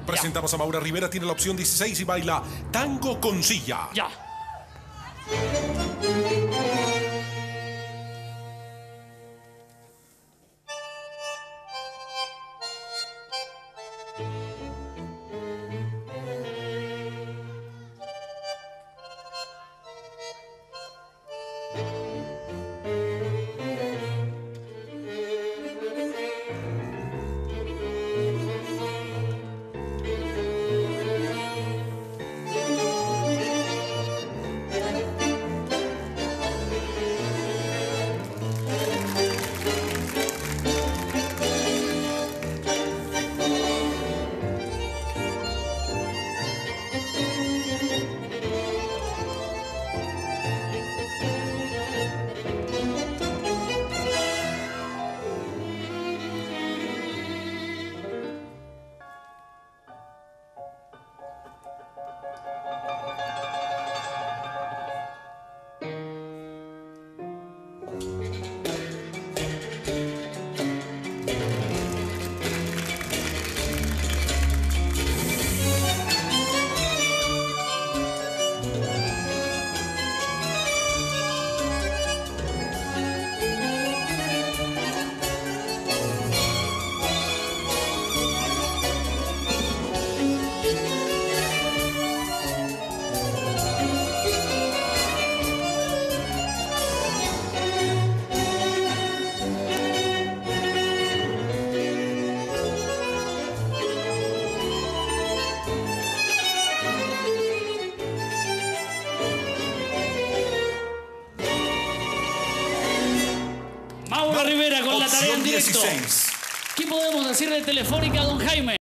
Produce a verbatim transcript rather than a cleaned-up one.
Presentamos a Maura Rivera, tiene la opción dieciséis y baila Tango con Silla. Ya. Maura Rivera con la tarea en directo. dieciséis. ¿Qué podemos decir de Telefónica, don Jaime?